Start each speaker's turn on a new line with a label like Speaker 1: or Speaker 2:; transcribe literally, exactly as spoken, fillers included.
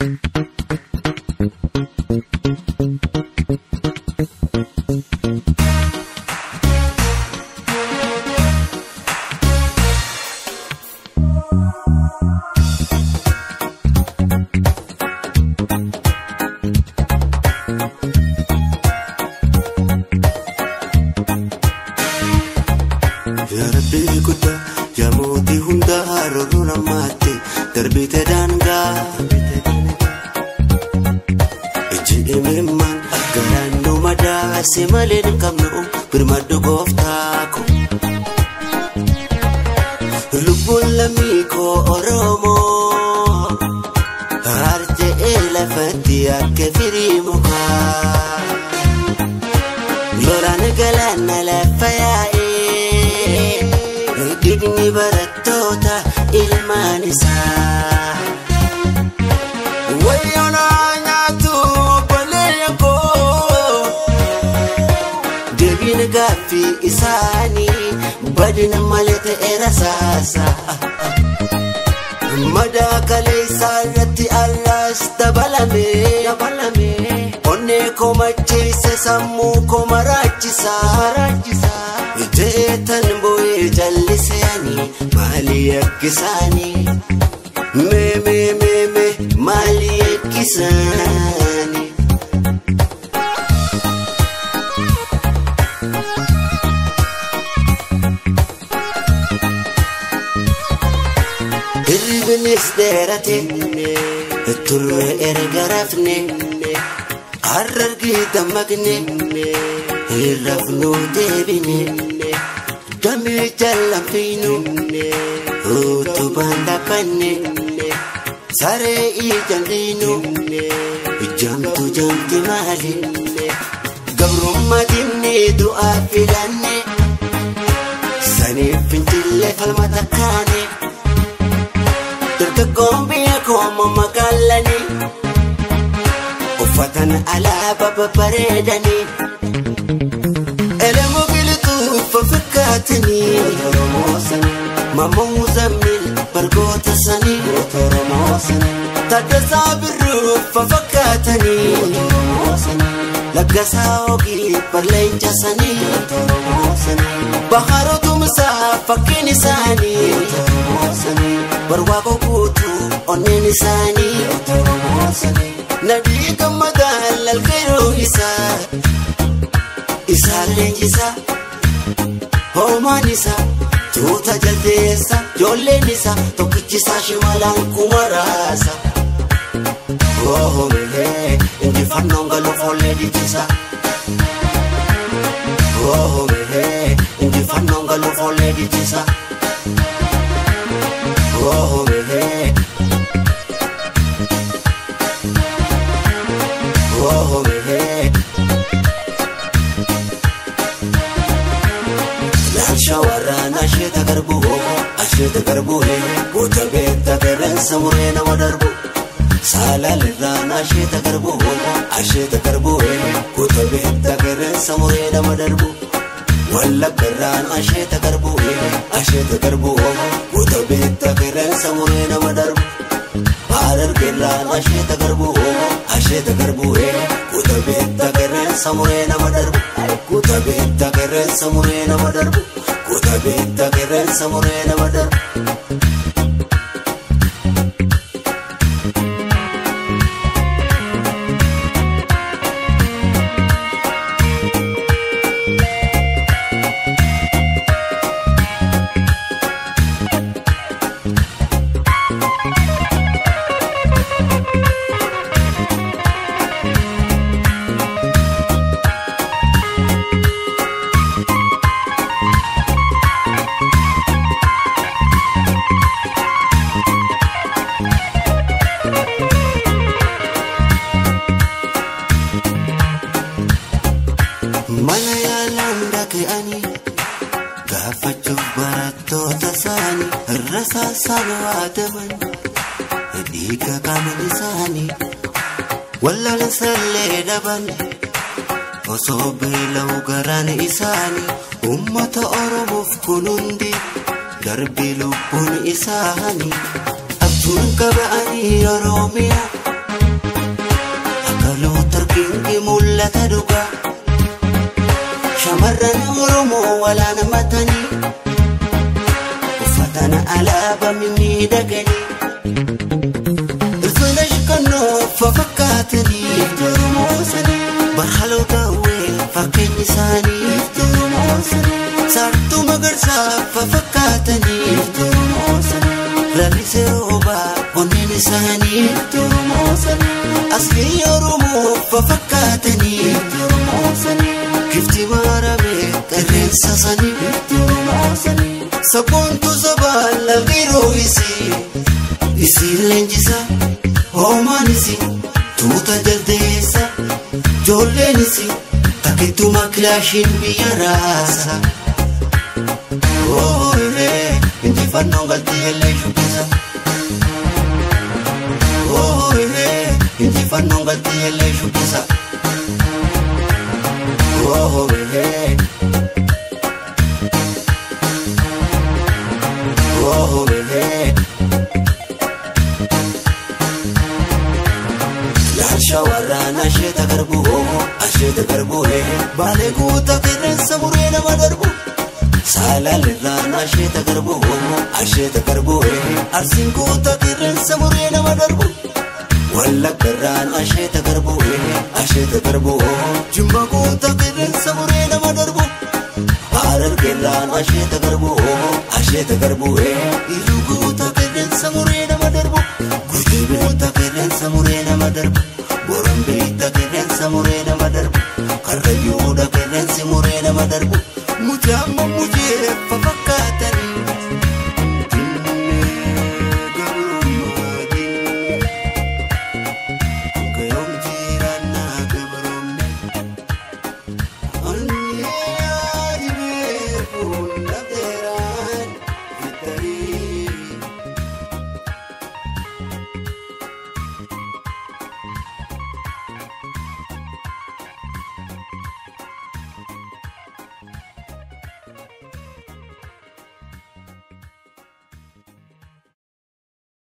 Speaker 1: Ya Rabbi kuda jamuti hunda roruna mate darbite danga eji ememan garanu mada semalen kamnu birmadu goftako lubul lamiko oromo harje elafati akfiri muka lorane galana la faya Dinnee barattoota ilmaan isaa wayyoona nyaatu obboleeyyan koo deebiin gaaffii isaanii badina malee ta'e rasaasa madaa kaleessaa irratti arraas dabalame onnee koo macheesse sammuu koo maraachisa Jeetan boye jallisani mali yakisani me me me me mali yakisani Irbinis derate turre ergarafne arrargi damagne irrafnu debine Dami jalan pinu, utu banda pane, sare ijan dinu, jam tu jam ti mali, gabrum madinne doa filane, sani pintile falmata kane, tertekombi aku mau magalani, ufatan ala baba paredani. ففكاتني ماما مزمل برقوت سني تدسا بالروف ففكاتني لقسا وقي برلين جسني بحارو مسافكين ساني برواقو قوتو أني نساني نديك مدال الخير إسا إسا لنجسا Homanisa, tuta jaldeessa, jollenisa, tokkichisa shimalaan kumarasa. Oh mehe, injifannoon galuuf ollee dijjisa. Oh mehe, injifannoon galuuf ollee dijjisa. Oh mehe, oh mehe. Shawarana asheta garbu, asheta garbu he, gota beta keren samurena wadarbu. Salalirana asheta garbu, asheta garbu he, gota beta keren samurena wadarbu. Walla keren asheta garbu he, asheta garbu, gota beta keren samurena wadarbu. Harar keren asheta garbu, asheta garbu he, gota beta keren samurena wadarbu. Gota beta keren samurena wadarbu. Kota beta keren samurena madar Sanawaadaman dhiiga qaama isaanii wallaalan sallee dhaban osoo beela'u garaan isaanii ummata Oromoof kun hundi darbii lubbuun isaanii abjuun qaba'anii Oromiyaa kingi mul'ata dhugaa shamarran Oromoo walaana matanii uffatana alaabaa miidhaganii irfana shikannoo fafakkaatanii Oromoo sanii barhaloota uwwee fakkeenyi isaanii Oromoo sanii saartuu magarsaa fafakkaatanii Oromoo sanii lalisee roobaa onneen isaanii Oromoo sanii asli Oromoo fafakkaatanii Oromoo sanii kifti maramee qilleensa sanii Oromoo sanii sabboontu sabaan lalqiroo isii isii leenjisa hoomaan isii tuuta jaldeessa joolleen isii takkituma kilaashiin biyya raasa ooyiree injifannoon galtii illee shubbisa ooyiree injifannoon galtii illee shubbisa ooyiree ooyiree laalsha waraana asheeta garbuu asheeta garbuu baalee guutaa qilleensa muree nama darbu Salalirraan asheeta garbuu asheeta garbuu arsiin guutaa qilleensa muree nama darbu wallaggarraan asheeta garbuu asheeta garbuu jimma guutaa qilleensa muree nama darbu harargeerraan asheeta garbuu asheeta garbuu iluu guutaa qilleensa muree nama darbu gurgii guutaa qilleensa muree nama darbu